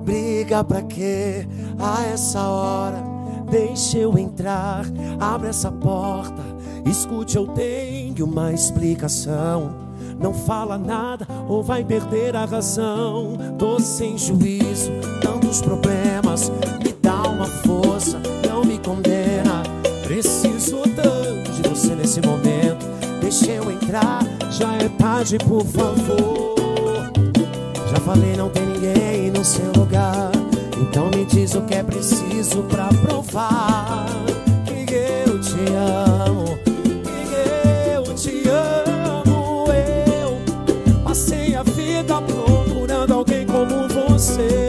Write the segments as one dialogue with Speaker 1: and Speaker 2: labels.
Speaker 1: Briga pra quê a essa hora? Deixa eu entrar, abre essa porta. Escute, eu tenho uma explicação. Não fala nada ou vai perder a razão. Tô sem juízo, tantos problemas. Me dá uma força, não me condena. Preciso tanto de você nesse momento. Deixa eu entrar, já é tarde, por favor. Já falei, não tem ninguém no seu lugar. Então me diz o que é preciso pra provar que eu te amo, que eu te amo. Eu passei a vida procurando alguém como você.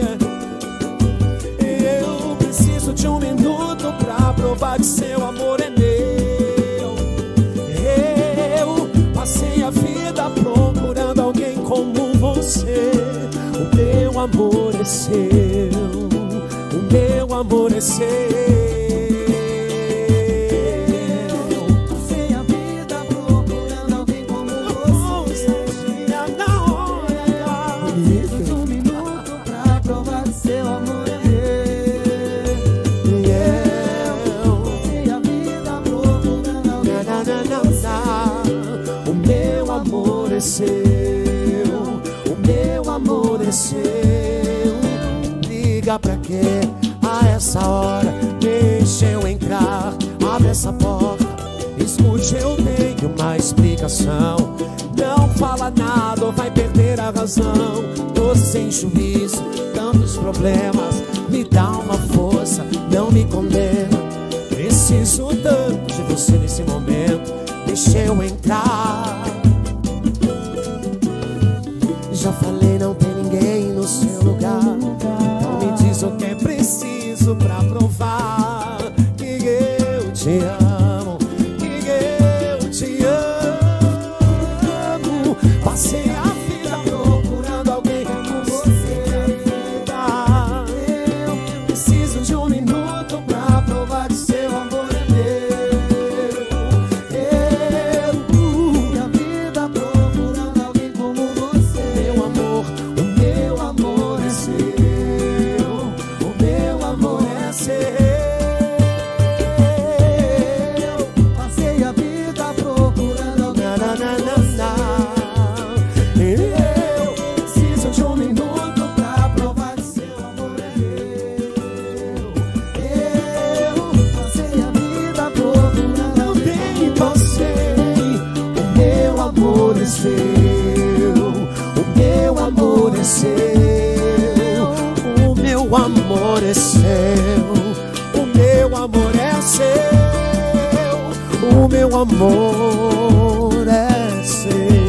Speaker 1: Eu preciso de um minuto pra provar que seu amor é meu. Eu passei a vida procurando alguém como você. O meu amor é seu, o meu amor é seu.
Speaker 2: Passei a vida procurando alguém como você.
Speaker 1: Na hora,
Speaker 2: preciso de um minuto pra provar que seu amor é meu. Passei a vida procurando alguém como você.
Speaker 1: o meu amor é seu, o meu amor é seu. Liga pra quê a essa hora? Deixa eu entrar, abre essa porta. Escute, eu tenho uma explicação. Não fala nada ou vai perder a razão. Tô sem juízo, tantos problemas. Me dá uma força, não me condena. Preciso tanto de você nesse momento. Deixa eu entrar. Já falei, não tem ninguém no seu lugar. Então me diz o que é preciso pra provar que eu te amo, que eu te amo. Passei a vida procurando alguém como você. Eu preciso de um minuto pra provar que seu amor é meu.
Speaker 2: Passei a vida procurando alguém como você.
Speaker 1: O meu amor é seu, o meu amor é seu.
Speaker 2: Passei a vida procurando alguém como você.
Speaker 1: Eu preciso de um minuto pra provar que seu amor é meu.
Speaker 2: Passei a vida procurando
Speaker 1: Não tem passei. O meu amor é seu, o meu amor é seu. O meu amor é seu, o meu amor é seu. O meu amor é seu.